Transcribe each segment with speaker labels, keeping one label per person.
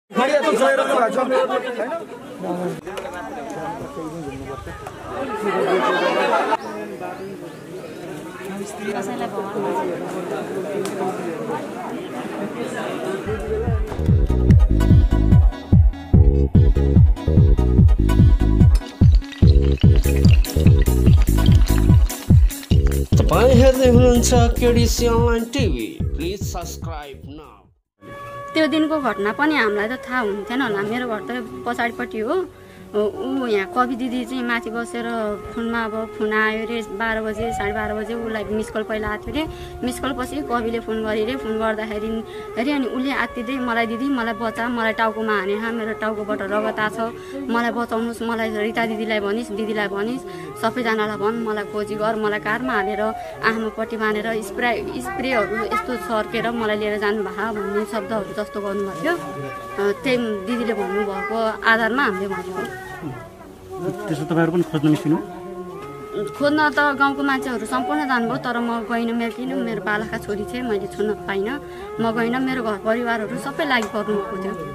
Speaker 1: तपाईं हेर्दै हुनुहुन्छ KDC online TV, please subscribe now.
Speaker 2: त्यो दिनको घटना पनि हामीलाई त थाहा हुन्थेन होला। मेरो घर त पछाडिपट्टि हो। ऊ यहाँ कवि दिदी चाहिँ माथि बसेर फोनमा अब फोन आयो अरे 12 बजे 12:30 बजे उसलाई मिस कल पहिला आएको थियो अरे। मिस कल पछि कविले फोन गरे अरे। फोन गर्दाखेरि अरे अनि उसले आत्तिँदै मलाई दिदी मलाई बचा, मलाई टाउकोमा हाने, मेरो टाउकोबाट रगत आछ, मलाई बचाउनुहोस्, मलाई रिता दिदीलाई भनिस्, दिदीलाई भनिस्, सबैजनालाई भन्, मलाई खोजी गर, मलाई कारमा हालेर आमापट्टि बाँधेर स्प्रेहरू यस्तो सर्केर मलाई लिएर जानुभएको भन्ने शब्दहरू जस्तो गर्नुभएको थियो। त्यही दिदीले भन्नुभएको आधारमा हामीले भनेको।
Speaker 3: त्यसो तपाईहरु पनि खोज्न निस्किनु?
Speaker 2: खोज्न त गाउँको मान्छेहरू सम्पूर्ण जानुभयो, तर म गइनँ। मेरो बालका छोरी थिए, मैले छुन पाइनँ, म गइनँ। मेरो घर परिवारहरू सबै लागि पर्नुभएको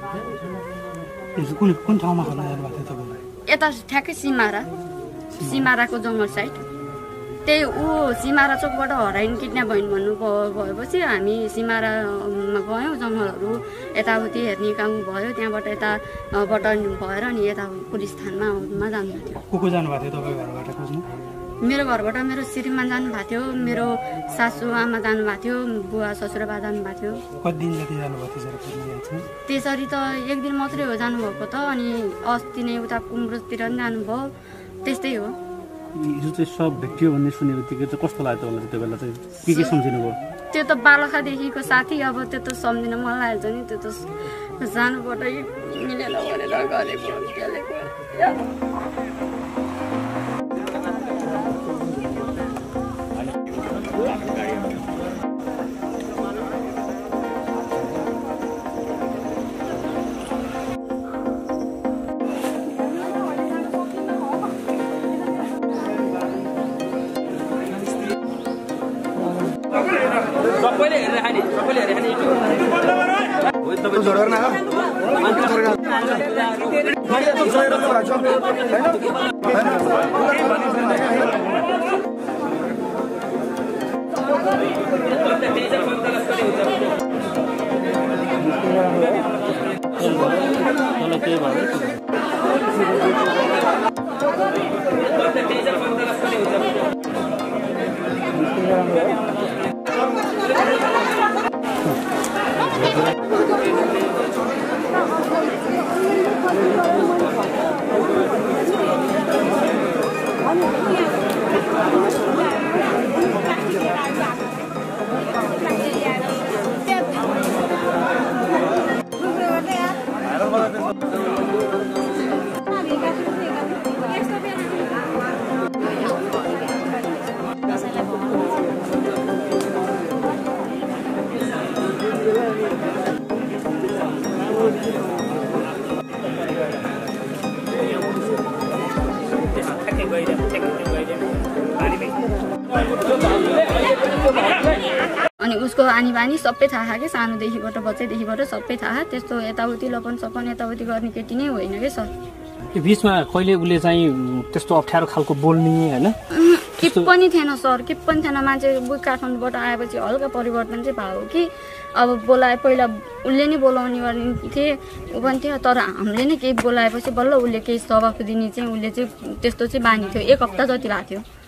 Speaker 2: थियो।
Speaker 3: कुन ठाउँमा खोज्न जानुभएको थियो तपाईहरु?
Speaker 2: यता ठ्याक्कै सिमाराको जङ्गल साइड। त्यही ऊ सिमारा चोकबाट हराइन किडन्याप भएपछि हामी सिमारामा गयौँ। जङ्गलहरू यताउति हेर्ने काम भयो। त्यहाँबाट यताबाट भएर अनि यता पुलिस थानामा जानुभएको थियो।
Speaker 3: को जानुभएको थियो तपाईको घरबाट खोज्नु?
Speaker 2: मेरो घरबाट मेरो श्रीमान जानुभएको थियो, मेरो सासू आमा जानुभएको थियो, बुवा ससुराबा जानुभएको थियो।
Speaker 3: कति दिन जति जानुभएको थियो?
Speaker 2: त्यसरी त एक दिन मात्रै हो जानुभएको त। अनि अस्ति नै उता कुम्रोतिर पनि जानुभयो। त्यस्तै हो।
Speaker 3: हिजो चाहिँ सब भेटियो भन्ने सुने बित्तिकै चाहिँ कस्तो लाग्यो तपाईँलाई? त्यो बेला चाहिँ के सम्झिनु भयो?
Speaker 2: त्यो त बालखादेखिको साथी, अब त्यो त सम्झिन मन लागेको नि। त्यो त सानोबाटै मिलेर गरेको।
Speaker 4: सबैले हेरेर खाने
Speaker 2: अनि उसको आनी बानी सबै थाहा के, सानोदेखिबाट बच्चैदेखिबाट सबै थाहा। त्यस्तो यताउति लपन सपन यताउति गर्ने केटी नै होइन कि सर।
Speaker 3: यो बिचमा कहिले उसले चाहिँ त्यस्तो अप्ठ्यारो खालको बोल्ने होइन
Speaker 2: के पनि थिएन सर, के पनि थिएन। मान्छे काठमाडौँबाट आएपछि हल्का परिवर्तन चाहिँ भयो कि अब बोलाए पहिला उसले नै बोलाउने गर्ने थिए ऊ पनि थियो, तर हामीले नै केही बोलाएपछि बल्ल उसले केही सबक दिने चाहिँ उसले चाहिँ त्यस्तो चाहिँ बानी थियो। 1 हप्ता जति भएको थियो।